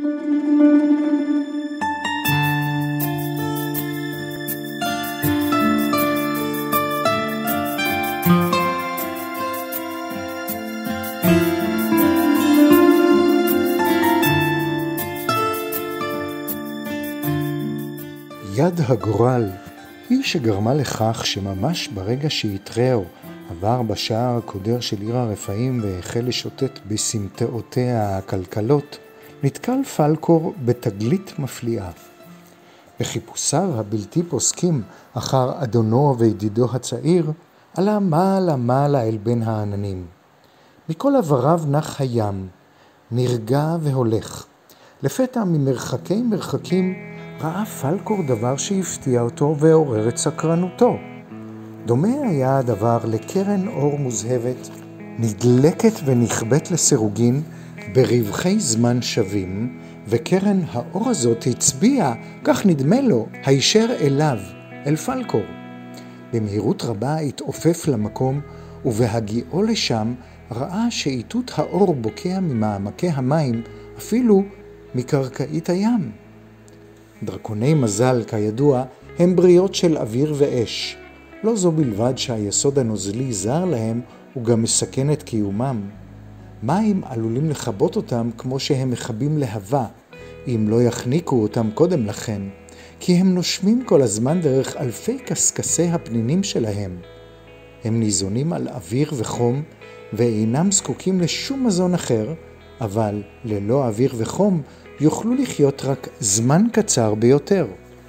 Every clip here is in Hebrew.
יד הגורל היא שגרמה לכך שממש ברגע שיתראו עבר בשער הקודר של עיר הרפאים והחל לשוטט בסמטאותיה הכלכלות, נתקל פלקור בתגלית מפליאה. בחיפושיו הבלתי פוסקים אחר אדונו וידידו הצעיר, עלה מעלה אל בין העננים. מכל עבריו נח הים, נרגע והולך. לפתע ממרחקי מרחקים ראה פלקור דבר שהפתיע אותו ועורר את סקרנותו. דומה היה הדבר לקרן אור מוזהבת, נדלקת ונכבט לסירוגין ברווחי זמן שווים, וקרן האור הזאת הצביעה, כך נדמה לו, הישר אליו, אל פלקור. במהירות רבה התעופף למקום, ובהגיעו לשם ראה שאיתות האור בוקע ממעמקי המים, אפילו מקרקעית הים. דרקוני מזל, כידוע, הם בריות של אוויר ואש. לא זו בלבד שהיסוד הנוזלי זר להם, הוא גם מסכן את קיומם. מים עלולים לכבות אותם כמו שהם מכבים להבה, אם לא יחניקו אותם קודם לכן, כי הם נושמים כל הזמן דרך אלפי קסקסי הפנינים שלהם. הם ניזונים על אוויר וחום, ואינם זקוקים לשום מזון אחר, אבל ללא אוויר וחום יוכלו לחיות רק זמן קצר ביותר.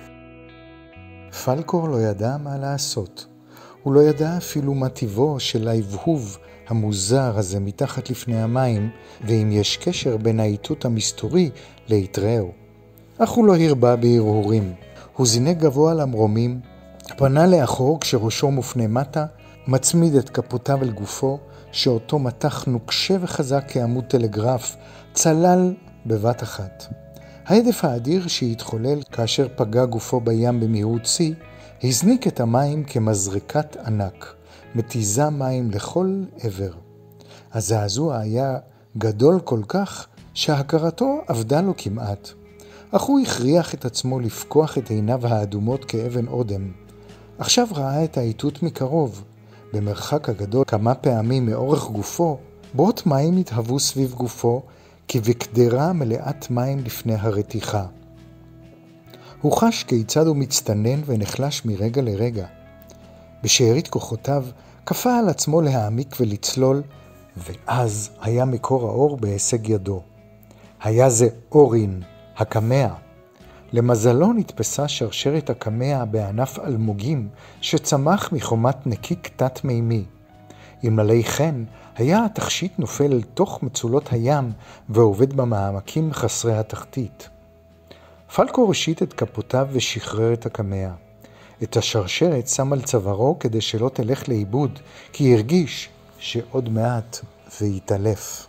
פלקור לא ידע מה לעשות. הוא לא ידע אפילו מה טיבו של ההבהוב המוזר הזה מתחת לפני המים, ואם יש קשר בין האיתות המסתורי ליתראו. אך הוא לא הרבה בהרהורים. הוא זינק גבוה למרומים, פנה לאחור כשראשו מופנה מטה, מצמיד את כפותיו אל גופו, שאותו מתח נוקשה וחזק כעמוד טלגרף, צלל בבת אחת. ההדף האדיר שהתחולל כאשר פגע גופו בים במהירות שיא, הזניק את המים כמזרקת ענק, מתיזה מים לכל עבר. הזעזוע היה גדול כל כך שהכרתו עבדה לו כמעט, אך הוא הכריח את עצמו לפקוח את עיניו האדומות כאבן אודם. עכשיו ראה את האיתות מקרוב, במרחק הגדול כמה פעמים מאורך גופו, בועות מים התהוו סביב גופו, כבקדרה מלאת מים לפני הרתיחה. הוא חש כיצד הוא מצטנן ונחלש מרגע לרגע. בשארית כוחותיו כפה על עצמו להעמיק ולצלול, ואז היה מקור האור בהישג ידו. היה זה אורין, הקמע. למזלו נתפסה שרשרת הקמע בענף אלמוגים שצמח מחומת נקיק תת מימי. אלמלא כן, היה התכשיט נופל אל תוך מצולות הים ועובד במעמקים חסרי התחתית. פלקור הושיט את כפותיו ושחרר את הקמע. את השרשרת שם על צווארו כדי שלא תלך לאיבוד, כי הרגיש שעוד מעט ויתעלף.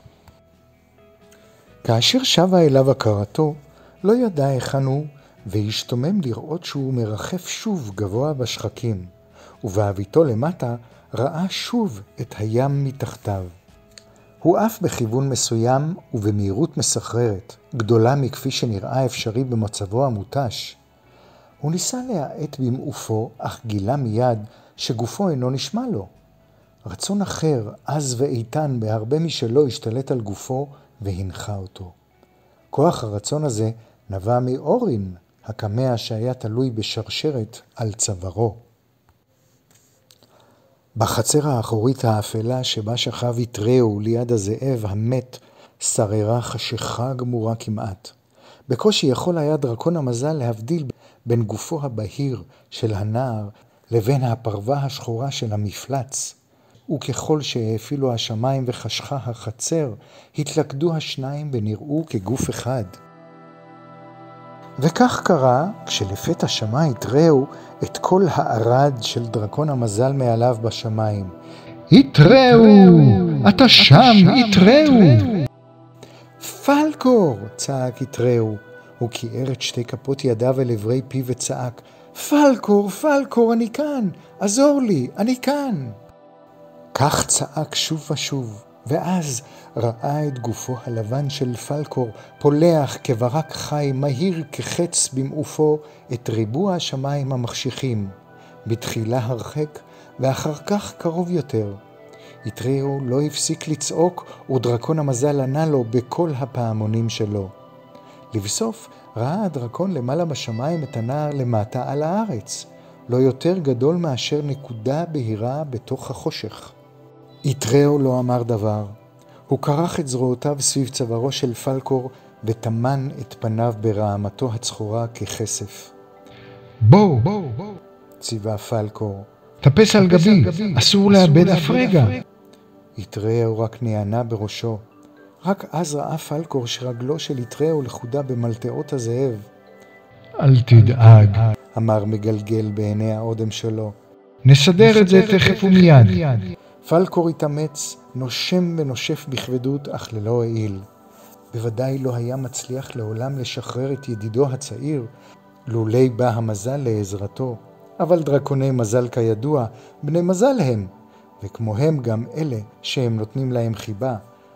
כאשר שבה אליו הכרתו, לא ידע היכן הוא, והשתומם לראות שהוא מרחף שוב גבוה בשחקים, ובהביטו למטה ראה שוב את הים מתחתיו. הוא עף בכיוון מסוים ובמהירות מסחררת, גדולה מכפי שנראה אפשרי במצבו המוטש. הוא ניסה להאט במעופו, אך גילה מיד שגופו אינו נשמע לו. רצון אחר, עז ואיתן בהרבה משלו, השתלט על גופו והנחה אותו. כוח הרצון הזה נבע מאורין, הקמע שהיה תלוי בשרשרת על צווארו. בחצר האחורית האפלה שבה שכב יתראו ליד הזאב המת, שררה חשיכה גמורה כמעט. בקושי יכול היה דרקון המזל להבדיל בין גופו הבהיר של הנער לבין הפרווה השחורה של המפלץ. וככל שהאפילו השמיים וחשכה החצר, התלכדו השניים ונראו כגוף אחד. וכך קרה כשלפתע שמע יתראו את כל הערד של דרקון המזל מעליו בשמיים. יתראו! אתה שם, יתראו! פלקור! צעק יתראו. הוא קיער את שתי כפות ידיו אל עברי פיו וצעק, פלקור, פלקור, אני כאן! עזור לי, אני כאן! כך צעק שוב ושוב, ואז ראה את גופו הלבן של פלקור פולח כברק חי מהיר כחץ במעופו את ריבוע השמיים המחשיכים, בתחילה הרחק ואחר כך קרוב יותר. יתראו לא הפסיק לצעוק ודרקון המזל ענה לו בכל הפעמונים שלו. לבסוף ראה הדרקון למעלה בשמיים את הנער למטה על הארץ, לא יותר גדול מאשר נקודה בהירה בתוך החושך. יתראו לא אמר דבר. הוא קרח את זרועותיו סביב צווארו של פלקור ותמן את פניו ברעמתו הצחורה ככסף. בוא, ציווה פלקור. טפס על גבי, אסור לאבד אף רגע. יתראו רק נענה בראשו. רק אז ראה פלקור שרגלו של יתראו לכודה במלטאות הזאב. אל תדאג, אמר מגלגל בעיני האודם שלו. נסדר את זה תכף ומיד. פלקור התאמץ, נושם ונושף בכבדות, אך ללא העיל. בוודאי לא היה מצליח לעולם לשחרר את ידידו הצעיר, לולי בא המזל לעזרתו. אבל דרקוני מזל כידוע, בני מזל הם, וכמוהם גם אלה שהם נותנים להם חיבה.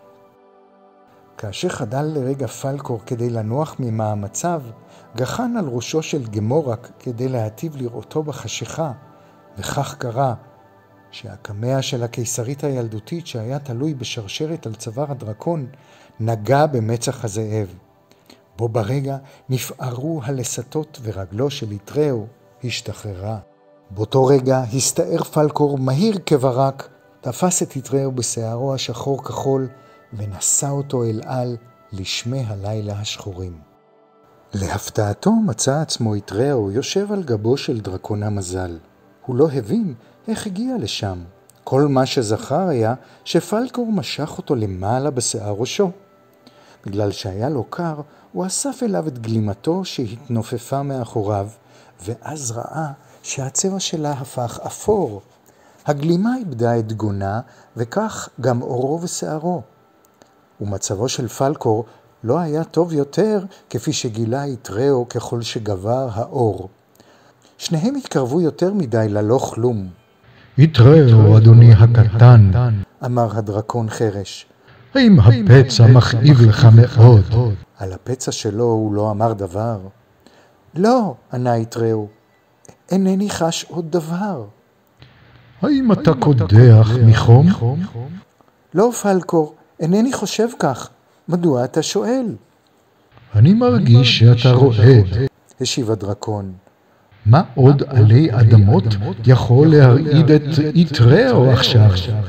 כאשר חדל לרגע פלקור כדי לנוח ממאמציו, גחן על ראשו של גמורק כדי להטיב לראותו בחשיכה, וכך קרה שהקמע של הקיסרית הילדותית שהיה תלוי בשרשרת על צוואר הדרקון נגע במצח הזאב. בו ברגע נפערו הלסתות ורגלו של יתראו השתחררה. באותו רגע הסתער פלקור מהיר כברק, תפס את יתראו בשערו השחור כחול ונשא אותו אל על לשמי הלילה השחורים. להפתעתו מצא עצמו יתראו יושב על גבו של דרקון המזל. הוא לא הבין איך הגיע לשם. כל מה שזכר היה שפלקור משך אותו למעלה בשיער ראשו. בגלל שהיה לו קר, הוא אסף אליו את גלימתו שהתנופפה מאחוריו, ואז ראה שהצבע שלה הפך אפור. הגלימה איבדה את גונה, וכך גם אורו ושערו. ומצבו של פלקור לא היה טוב יותר כפי שגילה יתראו ככל שגבר האור. שניהם התקרבו יותר מדי ללא כלום. יתראו, אדוני הקטן, אמר הדרקון חרש. האם הפצע מכאיב לך מאוד? על הפצע שלו הוא לא אמר דבר. לא, ענה יתראו, אינני חש עוד דבר. האם אתה קודח מחום? לא, פלקור, אינני חושב כך. מדוע אתה שואל? אני מרגיש שאתה רועד. השיב הדרקון. מה עוד עלי אדמות יכול להרעיד את יתראו עכשיו?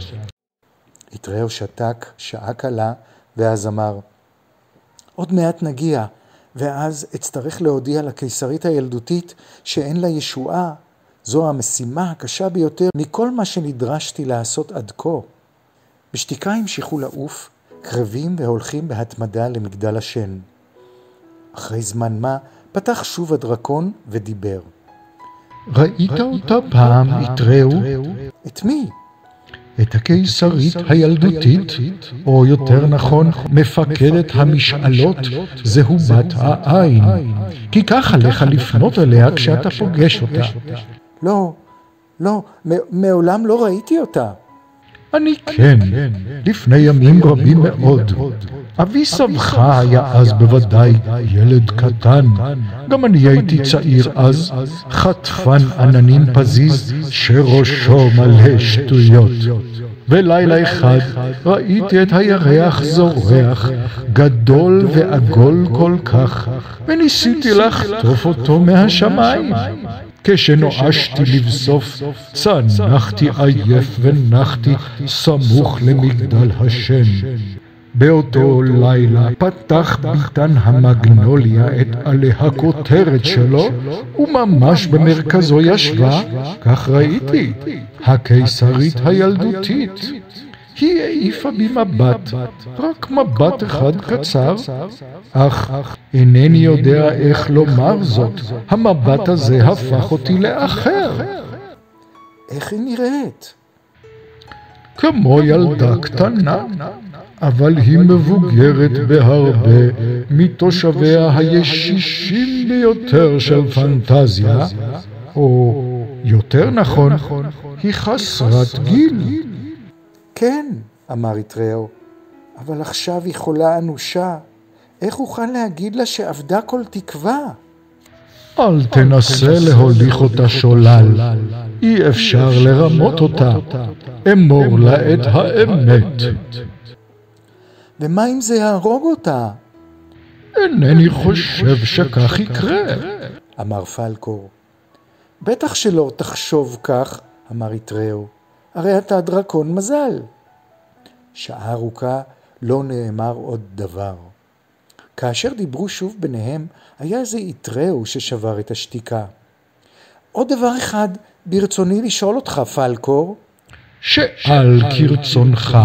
יתראו שתק שעה קלה, ואז אמר, עוד מעט נגיע, ואז אצטרך להודיע לקיסרית הילדותית שאין לה ישועה. זו המשימה הקשה ביותר מכל מה שנדרשתי לעשות עד כה. בשתיקה המשיכו לעוף, קרבים והולכים בהתמדה למגדל השן. אחרי זמן מה פתח שוב הדרקון ודיבר. ראית אותה פעם, יתראו? את מי? את הקיסרית הילדותית, או יותר נכון, מפקדת המשאלות, זהו בת העין. כי כך עליך לפנות אליה כשאתה פוגש אותה. לא, מעולם לא ראיתי אותה. אני כן, לפני ימים רבים מאוד. אבי סבך היה אז בוודאי ילד קטן. גם אני הייתי צעיר אז, חטפן עננים פזיז שראשו מלא שטויות. ולילה אחד ראיתי את הירח זורח, גדול ועגול כל כך, וניסיתי לחטוף אותו מהשמיים. כשנואשתי לבסוף, צנחתי עייף ונחתי סמוך למגדל השן. באותו לילה פתח ביתן המגנוליה את עלי הכותרת שלו, וממש במרכזו ישבה, כך ראיתי, הקיסרית הילדותית. היא העיפה בי מבט, רק מבט אחד קצר, אך אינני יודע איך לומר זאת. המבט הזה הפך אותי לאחר. איך היא נראית? כמו ילדה קטנה, אבל היא מבוגרת בהרבה מתושביה הישישים ביותר של פנטזיה, או יותר נכון, היא חסרת גיל. כן, אמר יתראו, אבל עכשיו היא חולה אנושה. איך אוכל להגיד לה שאבדה כל תקווה? אל תנסה להוליך אותה שולל, אי אפשר לרמות אותה, אמור לה את האמת. ומה אם זה יהרוג אותה? אינני חושב שכך יקרה, אמר פלקור. בטח שלא תחשוב כך, אמר יתראו, הרי אתה דרקון מזל. שעה ארוכה לא נאמר עוד דבר. כאשר דיברו שוב ביניהם, היה זה יתראו ששבר את השתיקה. עוד דבר אחד ברצוני לשאול אותך, פלקור. שאל כרצונך.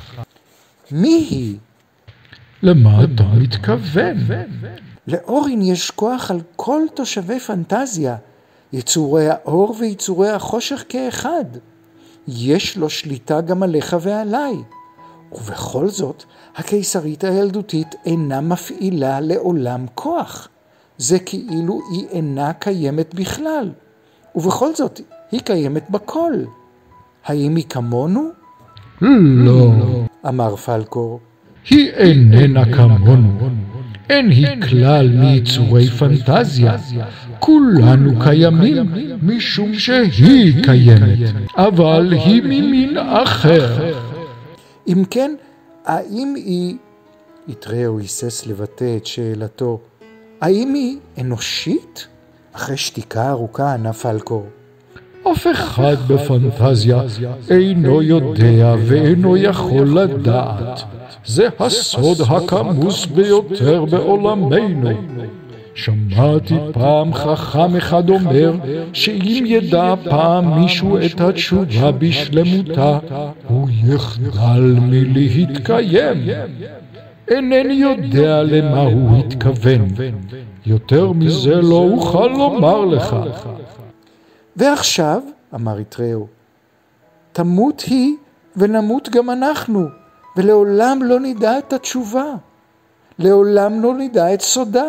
מי היא? למה אתה מתכוון? לאורין יש כוח על כל תושבי פנטזיה, יצורי האור ויצורי החושך כאחד. יש לו שליטה גם עליך ועליי. ובכל זאת, הקיסרית הילדותית אינה מפעילה לעולם כוח. זה כאילו היא אינה קיימת בכלל. ובכל זאת, היא קיימת בכל. האם היא כמונו? לא, אמר פלקור. היא איננה כמונו. אין היא כלל מיצורי פנטזיה. כולנו קיימים משום שהיא קיימת, אבל היא ממין אחר. אם כן, האם היא... יתראו היסס לבטא את שאלתו. האם היא אנושית? אחרי שתיקה ארוכה ענה פלקור. אף אחד בפנטזיה אינו יודע ואינו יכול לדעת. זה הסוד הכמוס ביותר בעולמנו. שמעתי פעם חכם אחד אומר שאם ידע פעם מישהו את התשובה בשלמותה, הוא יחדל מלהתקיים. אינני יודע למה הוא התכוון. יותר מזה לא אוכל לומר לך. ועכשיו, אמר יתראו, תמות היא ונמות גם אנחנו, ולעולם לא נדע את התשובה. לעולם לא נדע את סודה.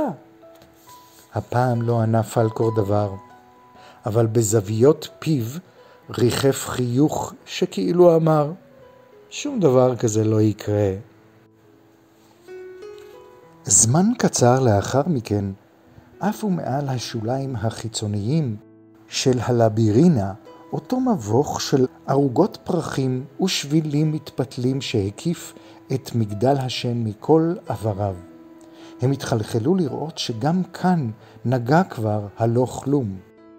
הפעם לא ענה פלקור דבר, אבל בזוויות פיו ריחף חיוך שכאילו אמר, שום דבר כזה לא יקרה. זמן קצר לאחר מכן, עפו מעל השוליים החיצוניים של הלבירינה, אותו מבוך של ערוגות פרחים ושבילים מתפתלים שהקיף את מגדל השן מכל עבריו. הם התחלחלו לראות שגם כאן נגע כבר הלא כלום.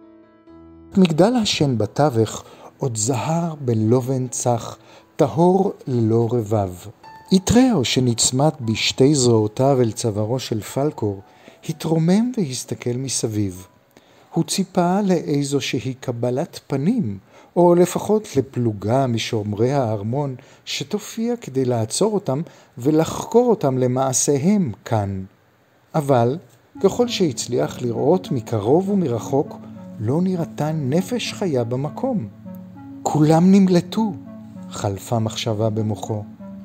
מגדל השן בתווך עוד זהר בלובן צח, טהור ללא רבב. יתראו שנצמת בשתי זרועותיו אל צווארו של פלקור, התרומם והסתכל מסביב. הוא ציפה לאיזושהי קבלת פנים, או לפחות לפלוגה משומרי הארמון, שתופיע כדי לעצור אותם ולחקור אותם למעשיהם כאן. אבל ככל שהצליח לראות מקרוב ומרחוק, לא נראתה נפש חיה במקום. כולם נמלטו, חלפה מחשבה במוחו.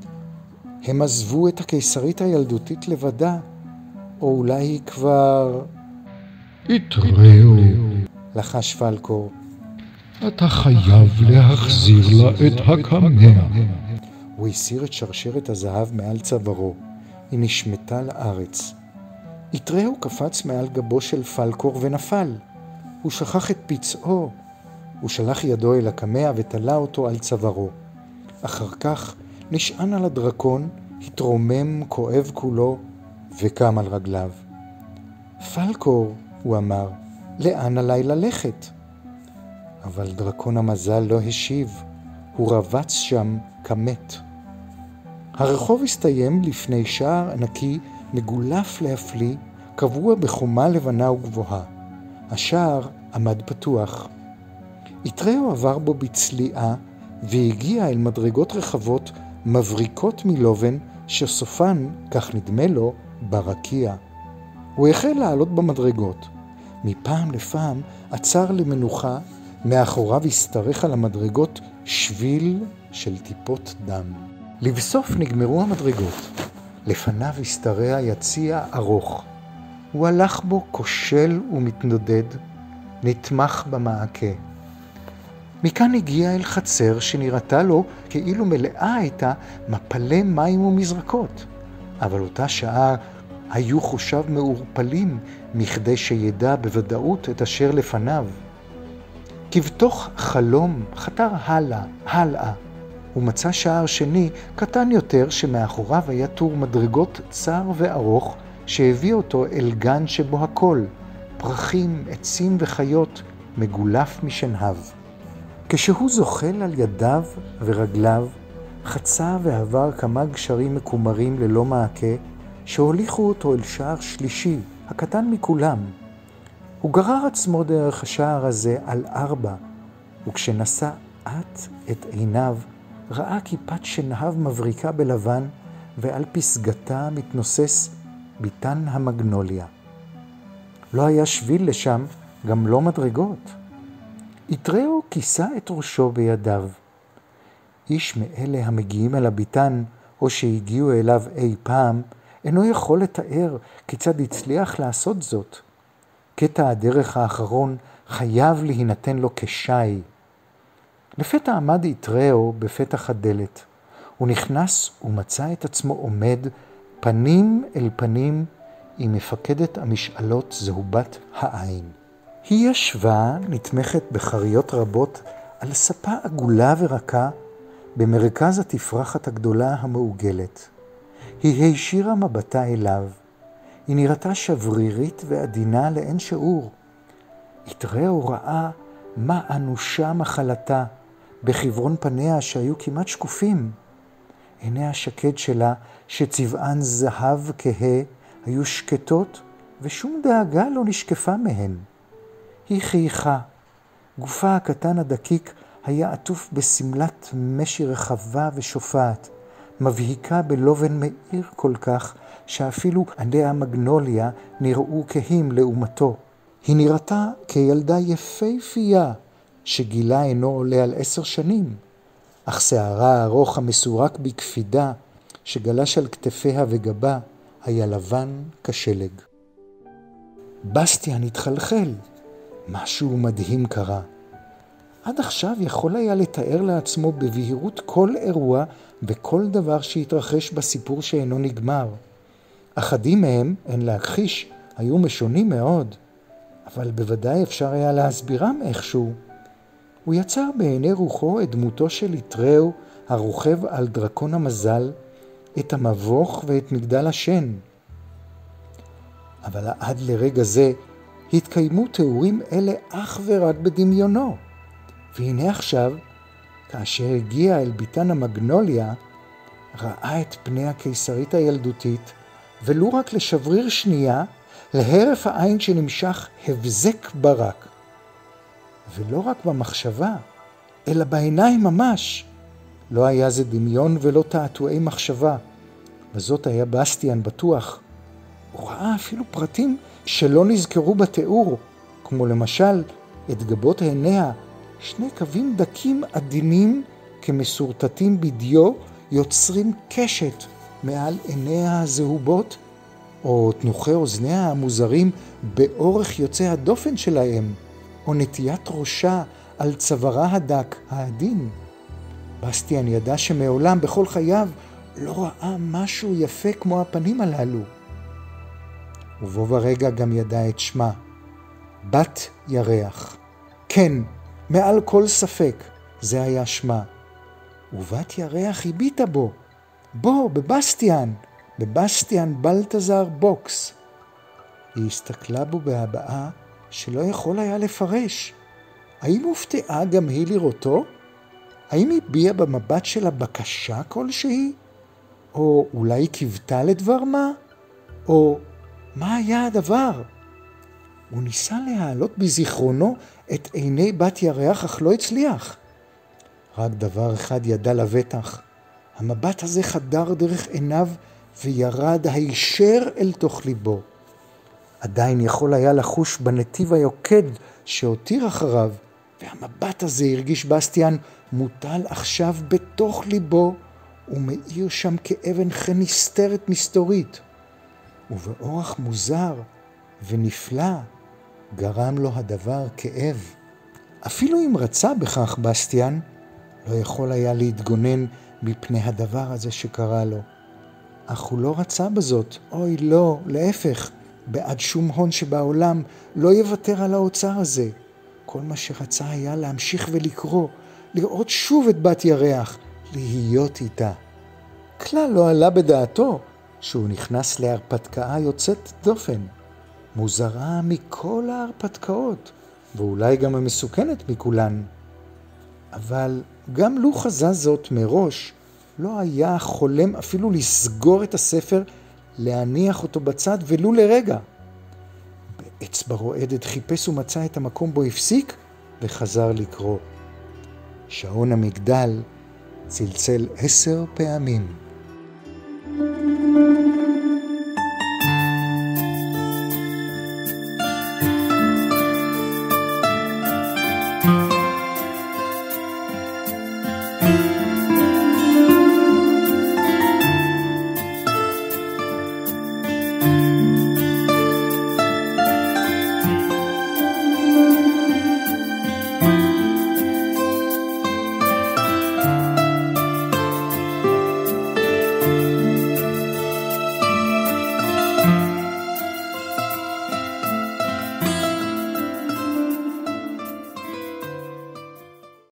הם עזבו את הקיסרית הילדותית לבדה, או אולי היא כבר... יתראו, לחש פלקור. אתה חייב להחזיר לה את הקמע. הוא הסיר את שרשרת הזהב מעל צווארו. היא נשמטה לארץ. יתראו קפץ מעל גבו של פלקור ונפל. הוא שכח את פצעו. הוא שלח ידו אל הקמע ותלה אותו על צווארו. אחר כך נשען על הדרקון, התרומם כואב כולו וקם על רגליו. פלקור, הוא אמר, לאן עליי ללכת? אבל דרקון המזל לא השיב, הוא רבץ שם כמת. הרחוב הסתיים לפני שער ענקי מגולף להפליא, קבוע בחומה לבנה וגבוהה. השער עמד פתוח. יתראו עבר בו בצליעה והגיע אל מדרגות רחבות מבריקות מלובן שסופן, כך נדמה לו, ברקיע. הוא החל לעלות במדרגות. מפעם לפעם עצר למנוחה, מאחוריו הסתרך על המדרגות שביל של טיפות דם. לבסוף נגמרו המדרגות. לפניו הסתרע יציע ארוך. הוא הלך בו כושל ומתנודד, נתמך במעקה. מכאן הגיע אל חצר שנראתה לו כאילו מלאה הייתה מפלי מים ומזרקות, אבל אותה שעה היו חושיו מעורפלים מכדי שידע בוודאות את אשר לפניו. כבתוך חלום חתר הלאה, ומצא שער שני קטן יותר שמאחוריו היה טור מדרגות צר וארוך שהביא אותו אל גן שבו הכל, פרחים, עצים וחיות, מגולף משנהב. כשהוא זוחל על ידיו ורגליו, חצה ועבר כמה גשרים מקומרים ללא מעקה, שהוליכו אותו אל שער שלישי, הקטן מכולם. הוא גרר עצמו דרך השער הזה על 4, וכשנשא עט את עיניו, ראה כיפת שנהב מבריקה בלבן, ועל פסגתה מתנוסס ביתן המגנוליה. לא היה שביל לשם, גם לא מדרגות. יתראו כיסה את ראשו בידיו. איש מאלה המגיעים אל הביתן, או שהגיעו אליו אי פעם, אינו יכול לתאר כיצד הצליח לעשות זאת. קטע הדרך האחרון חייב להינתן לו כשי. לפתע עמד יתראו בפתח הדלת. הוא נכנס ומצא את עצמו עומד פנים אל פנים עם מפקדת המשאלות זהובת העין. היא ישבה נתמכת בחריות רבות על ספה עגולה ורכה במרכז התפרחת הגדולה המעוגלת. היא הישירה מבטה אליו. היא נראתה שברירית ועדינה לאין שיעור. יתראו ראה מה אנושה מחלתה בחברון פניה שהיו כמעט שקופים. עיני השקד שלה שצבען זהב כהה היו שקטות ושום דאגה לא נשקפה מהן. היא חייכה. גופה הקטן הדקיק היה עטוף בסמלת משי רחבה ושופעת, מבהיקה בלובן מאיר כל כך שאפילו עדי המגנוליה נראו כהים לעומתו. היא נראתה כילדה יפהפייה שגילה אינו עולה על 10 שנים, אך שערה הארוך המסורק בקפידה שגלש על כתפיה וגבה היה לבן כשלג. בסטיאן התחלחל. משהו מדהים קרה. עד עכשיו יכול היה לתאר לעצמו בבהירות כל אירוע וכל דבר שהתרחש בסיפור שאינו נגמר. אחדים מהם, אין להכחיש, היו משונים מאוד, אבל בוודאי אפשר היה להסבירם איכשהו. הוא יצר בעיני רוחו את דמותו של יתראו הרוכב על דרקון המזל, את המבוך ואת מגדל השן. אבל עד לרגע זה התקיימו תיאורים אלה אך ורק בדמיונו. והנה עכשיו, כאשר הגיע אל ביתן המגנוליה, ראה את פני הקיסרית הילדותית, ולו רק לשבריר שנייה, להרף העין שנמשך הבזק ברק. ולא רק במחשבה, אלא בעיניים ממש. לא היה זה דמיון ולא תעתועי מחשבה. בזאת היה בסטיאן בטוח. הוא ראה אפילו פרטים שלא נזכרו בתיאור, כמו למשל את גבות עיניה, 2 קווים דקים עדינים כמסורטטים בדיו יוצרים קשת מעל עיניה הזהובות, או תנוחי אוזניה המוזרים באורך יוצא הדופן שלהם, או נטיית ראשה על צווארה הדק העדין. בסטיאן ידע שמעולם בכל חייו לא ראה משהו יפה כמו הפנים הללו. ובו ברגע גם ידע את שמה, בת ירח. כן, מעל כל ספק, זה היה שמה. ובת ירח הביטה בו, בבסטיאן בלטזר בוקס. היא הסתכלה בו בהבעה שלא יכול היה לפרש. האם הופתעה גם היא לראותו? האם הביעה במבט שלה בקשה כלשהי? או אולי קיוותה לדבר מה? או מה היה הדבר? הוא ניסה להעלות בזיכרונו את עיני בת ירח, אך לא הצליח. רק דבר אחד ידע לבטח. המבט הזה חדר דרך עיניו וירד הישר אל תוך ליבו. עדיין יכול היה לחוש בנתיב היוקד שהותיר אחריו, והמבט הזה הרגיש בסטיאן מוטל עכשיו בתוך ליבו, ומאיר שם כאבן חן נסתרת מסתורית. ובאורח מוזר ונפלא גרם לו הדבר כאב. אפילו אם רצה בכך בסטיאן, לא יכול היה להתגונן מפני הדבר הזה שקרה לו. אך הוא לא רצה בזאת, אוי לא, להפך, בעד שום הון שבעולם לא יוותר על האוצר הזה. כל מה שרצה היה להמשיך ולקרוא, לראות שוב את בת ירח, להיות איתה. כלל לא עלה בדעתו שהוא נכנס להרפתקה יוצאת דופן, מוזרה מכל ההרפתקאות, ואולי גם המסוכנת מכולן. אבל גם לו חזה זאת מראש, לא היה חולם אפילו לסגור את הספר, להניח אותו בצד ולו לרגע. באצבע רועדת חיפש ומצא את המקום בו הפסיק וחזר לקרוא. שעון המגדל צלצל 10 פעמים.